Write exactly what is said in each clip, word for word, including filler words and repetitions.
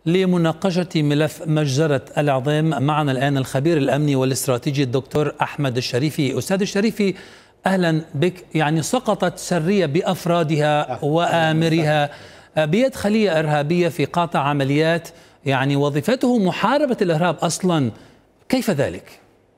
لمناقشة ملف مجزرة العظام معنا الآن الخبير الأمني والاستراتيجي الدكتور أحمد الشريفي. أستاذ الشريفي، أهلا بك. يعني سقطت سرية بأفرادها وآمرها بيد خلية إرهابية في قاطع عمليات، يعني وظيفته محاربة الإرهاب أصلا، كيف ذلك؟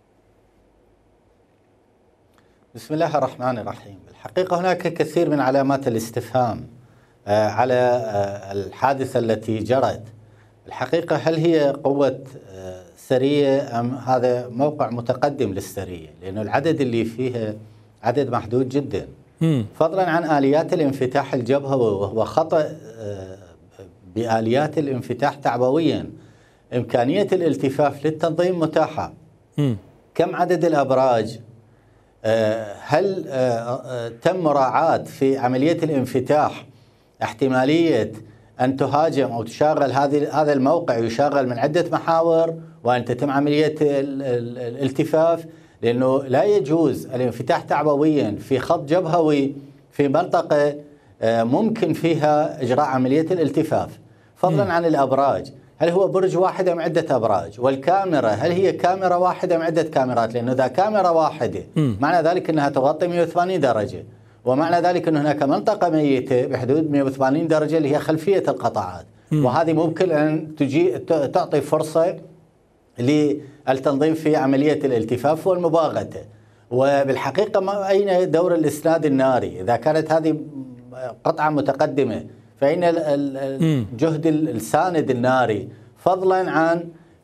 بسم الله الرحمن الرحيم. الحقيقة هناك كثير من علامات الاستفهام على الحادثة التي جرت. الحقيقة هل هي قوة سرية أم هذا موقع متقدم للسرية؟ لأنه العدد اللي فيها عدد محدود جدا، فضلا عن آليات الانفتاح الجبهوي، وهو خطأ بآليات الانفتاح تعبويا. إمكانية الالتفاف للتنظيم متاحة. كم عدد الأبراج؟ هل تم مراعاة في عملية الانفتاح احتمالية أن تهاجم أو تشغل هذه هذا الموقع يشغل من عدة محاور وأن تتم عملية الالتفاف؟ لأنه لا يجوز الانفتاح تعبويا في خط جبهوي في منطقة ممكن فيها إجراء عملية الالتفاف. فضلا عن الأبراج، هل هو برج واحد أم عدة أبراج؟ والكاميرا، هل هي كاميرا واحدة أم عدة كاميرات؟ لأنه إذا كاميرا واحدة معنى ذلك أنها تغطي مئة وثمانين درجة، ومعنى ذلك أن هناك منطقة ميتة بحدود مئة وثمانين درجة اللي هي خلفية القطاعات، وهذه ممكن أن تجي تعطي فرصة للتنظيم في عملية الالتفاف والمباغتة. وبالحقيقة أين دور الإسناد الناري؟ إذا كانت هذه قطعة متقدمة فإن الجهد الساند الناري، فضلا عن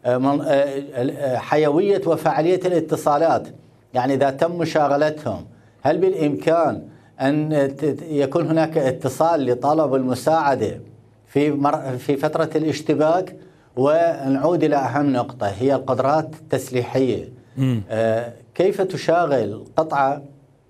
حيوية وفعالية الاتصالات. يعني إذا تم مشاغلتهم هل بالإمكان أن يكون هناك اتصال لطلب المساعدة في في فترة الاشتباك؟ ونعود إلى أهم نقطة، هي القدرات التسليحية. كيف تشاغل قطعة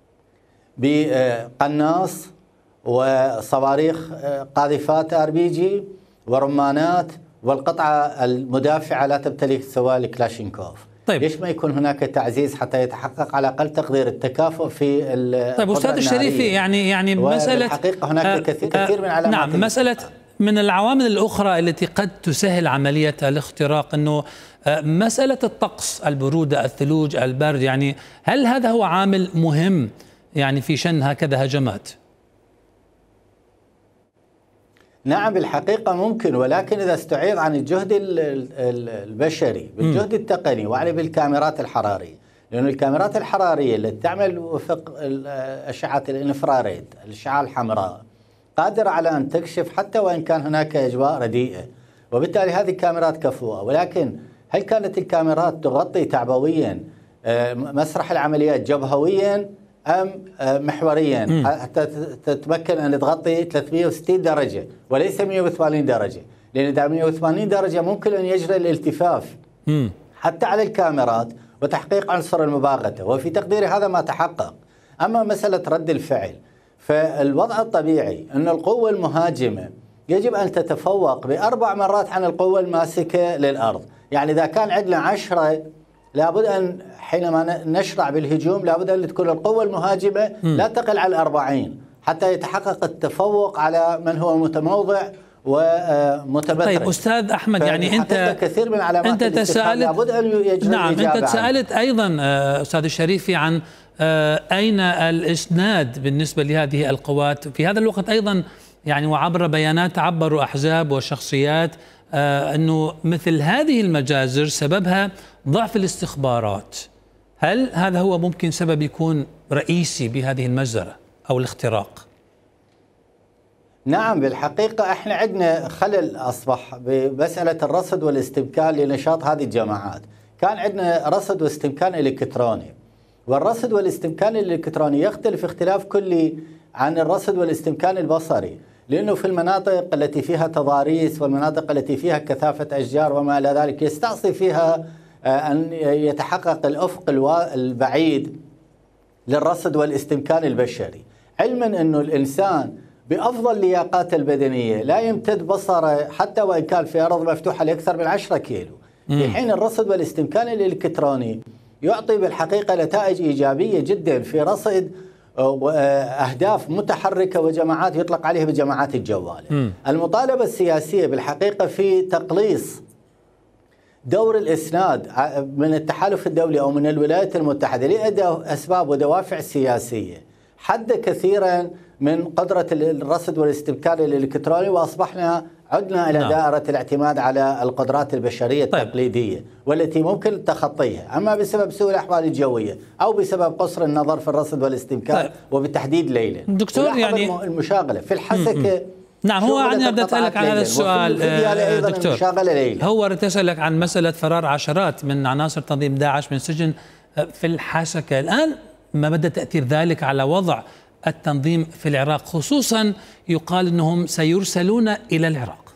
بقناص وصواريخ قاذفات ار بي جي ورمانات، والقطعة المدافعة لا تمتلك سوى الكلاشينكوف؟ طيب، ليش ما يكون هناك تعزيز حتى يتحقق على اقل تقدير التكافؤ في القدرة؟ طيب استاذ الشريفي، يعني يعني مسألة الحقيقة هناك آه كثير, كثير من علامات. نعم، مسألة من العوامل الأخرى التي قد تسهل عملية الاختراق أنه مسألة الطقس، البرودة، الثلوج، البرد، يعني هل هذا هو عامل مهم يعني في شن هكذا هجمات؟ نعم بالحقيقة ممكن، ولكن إذا استعيض عن الجهد البشري بالجهد التقني وعليه بالكاميرات الحرارية، لأن الكاميرات الحرارية اللي تعمل وفق أشعة الانفراريد، الأشعة الحمراء، قادرة على أن تكشف حتى وإن كان هناك أجواء رديئة، وبالتالي هذه الكاميرات كفؤة. ولكن هل كانت الكاميرات تغطي تعبويا مسرح العمليات جبهويا أم محوريا حتى تتمكن أن تغطي ثلاثمئة وستين درجة وليس مئة وثمانين درجة؟ لأن إذا مئة وثمانين درجة ممكن أن يجري الالتفاف حتى على الكاميرات وتحقيق عنصر المباغتة، وفي تقديري هذا ما تحقق. أما مسألة رد الفعل، فالوضع الطبيعي أن القوة المهاجمة يجب أن تتفوق بأربع مرات عن القوة الماسكة للأرض. يعني إذا كان عندنا عشرة، لابد أن حينما نشرع بالهجوم لابد أن تكون القوة المهاجمة لا تقل على الأربعين حتى يتحقق التفوق على من هو متموضع ومتبتر. طيب أستاذ أحمد، يعني أنت كثير من علامات أنت تساءلت، لابد أن يجري نعم أنت تساءلت أيضا أستاذ الشريفي عن أين الإسناد بالنسبة لهذه القوات في هذا الوقت أيضا، يعني وعبر بيانات عبروا أحزاب وشخصيات أنه مثل هذه المجازر سببها ضعف الاستخبارات. هل هذا هو ممكن سبب يكون رئيسي بهذه المجزرة أو الاختراق؟ نعم بالحقيقة احنا عندنا خلل أصبح بمسألة الرصد والاستمكان لنشاط هذه الجماعات. كان عندنا رصد واستمكان إلكتروني، والرصد والاستمكان الإلكتروني يختلف اختلاف كلي عن الرصد والاستمكان البصري، لأنه في المناطق التي فيها تضاريس والمناطق التي فيها كثافة أشجار وما إلى ذلك يستعصي فيها أن يتحقق الأفق البعيد للرصد والاستمكان البشري، علما أنه الإنسان بأفضل لياقاته البدنية لا يمتد بصره حتى وإن كان في أرض مفتوحة لأكثر من عشرة كيلو، في حين الرصد والاستمكان الإلكتروني يعطي بالحقيقة نتائج إيجابية جدا في رصد وأهداف متحركة وجماعات يطلق عليها بجماعات الجوالة. م. المطالبة السياسية بالحقيقة في تقليص دور الإسناد من التحالف الدولي أو من الولايات المتحدة لعدة أسباب ودوافع سياسية حد كثيرا من قدرة الرصد والاستبكار الإلكتروني، وأصبحنا عدنا إلى نعم. دائرة الاعتماد على القدرات البشرية طيب. التقليدية والتي ممكن تخطيها، أما بسبب سوء الأحوال الجوية أو بسبب قصر النظر في الرصد والاستبكار طيب. وبالتحديد ليلا. دكتور يعني المشاغلة في الحسكة م -م. نعم، هو أنا بدي أسألك عن هذا السؤال دكتور. هو بدي أسألك عن مسألة فرار عشرات من عناصر تنظيم داعش من سجن في الحسكة. الآن ما مدى تأثير ذلك على وضع التنظيم في العراق، خصوصا يقال أنهم سيرسلون إلى العراق؟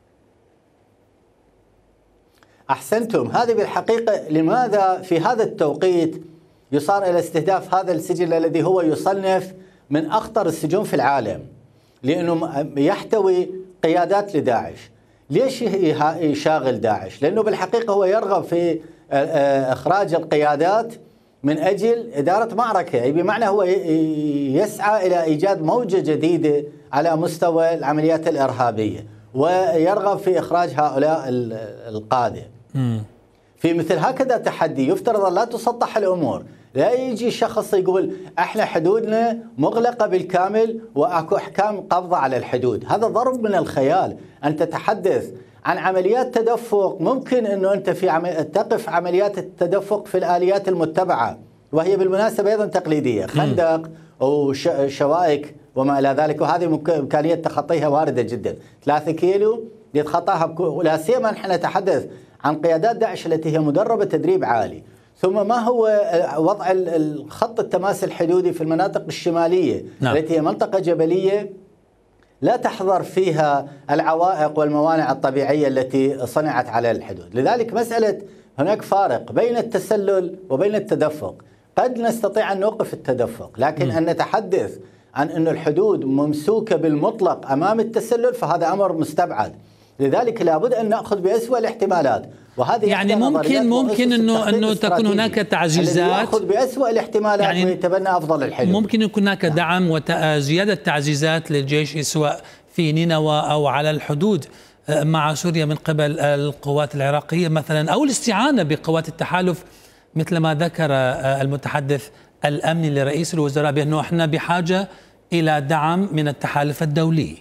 أحسنتم. هذه بالحقيقة لماذا في هذا التوقيت يصار إلى استهداف هذا السجن الذي هو يصنف من أخطر السجون في العالم، لأنه يحتوي قيادات لداعش. ليش يشاغل داعش؟ لأنه بالحقيقة هو يرغب في إخراج القيادات من أجل إدارة معركة، أي بمعنى هو يسعى إلى إيجاد موجة جديدة على مستوى العمليات الإرهابية، ويرغب في إخراج هؤلاء القادة. في مثل هكذا تحدي يفترض أن لا تسطح الأمور، لا يجي شخص يقول احنا حدودنا مغلقة بالكامل واكو احكام قبضة على الحدود. هذا ضرب من الخيال. ان تتحدث عن عمليات تدفق، ممكن انه انت في عمل... تقف عمليات التدفق في الآليات المتبعة، وهي بالمناسبة ايضا تقليدية، خندق وشوائك وما الى ذلك، وهذه امكانية تخطيها واردة جدا. ثلاثة كيلو يتخطاها بكو... لا سيما نحن نتحدث عن قيادات داعش التي هي مدربة تدريب عالي. ثم ما هو وضع الخط التماس الحدودي في المناطق الشمالية نعم. التي هي منطقة جبلية لا تحضر فيها العوائق والموانع الطبيعية التي صنعت على الحدود. لذلك مسألة هناك فارق بين التسلل وبين التدفق. قد نستطيع أن نوقف التدفق، لكن م. أن نتحدث عن أن الحدود ممسوكة بالمطلق أمام التسلل فهذا أمر مستبعد. لذلك لابد أن نأخذ بأسوأ الاحتمالات، وهذه يعني ممكن ممكن انه انه تكون هناك تعزيزات، ياخذ بأسوأ الاحتمالات يعني ويتبنى افضل الحلول. ممكن يكون هناك نعم. دعم وزياده تعزيزات للجيش سواء في نينوى او على الحدود مع سوريا من قبل القوات العراقيه مثلا، او الاستعانه بقوات التحالف مثل ما ذكر المتحدث الامني لرئيس الوزراء بانه احنا بحاجه الى دعم من التحالف الدولي.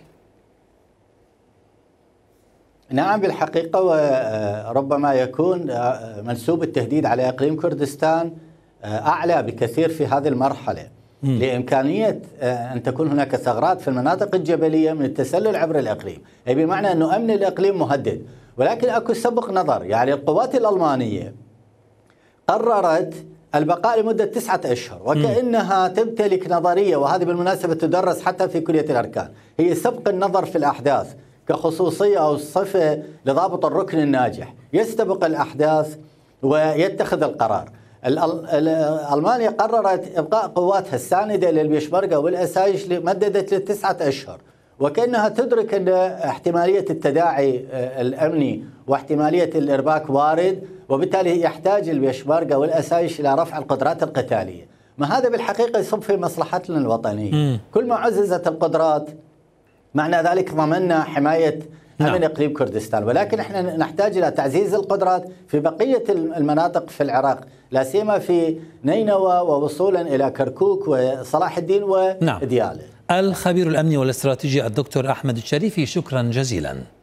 نعم بالحقيقة، وربما يكون منسوب التهديد على إقليم كردستان أعلى بكثير في هذه المرحلة م. لإمكانية أن تكون هناك ثغرات في المناطق الجبلية من التسلل عبر الإقليم، أي بمعنى أنه أمن الإقليم مهدد. ولكن أكو سبق نظر، يعني القوات الألمانية قررت البقاء لمدة تسعة أشهر وكأنها تمتلك نظرية، وهذه بالمناسبة تدرس حتى في كلية الأركان، هي سبق النظر في الأحداث كخصوصية أو صفة لضابط الركن الناجح، يستبق الأحداث ويتخذ القرار. ألمانيا قررت إبقاء قواتها الساندة للبيشمركة والأسايش مددت لتسعة أشهر، وكأنها تدرك أن احتمالية التداعي الأمني واحتمالية الإرباك وارد، وبالتالي يحتاج البيشمركة والأسايش إلى رفع القدرات القتالية. ما هذا بالحقيقة يصب في مصلحتنا الوطنية. م. كل ما عززت القدرات معنى ذلك ضمننا حماية أمن نعم. إقليم كردستان، ولكن احنا نحتاج إلى تعزيز القدرات في بقية المناطق في العراق، لا سيما في نينوى ووصولا إلى كركوك وصلاح الدين وديالى. نعم. الخبير الأمني والاستراتيجي الدكتور أحمد الشريفي، شكرا جزيلا.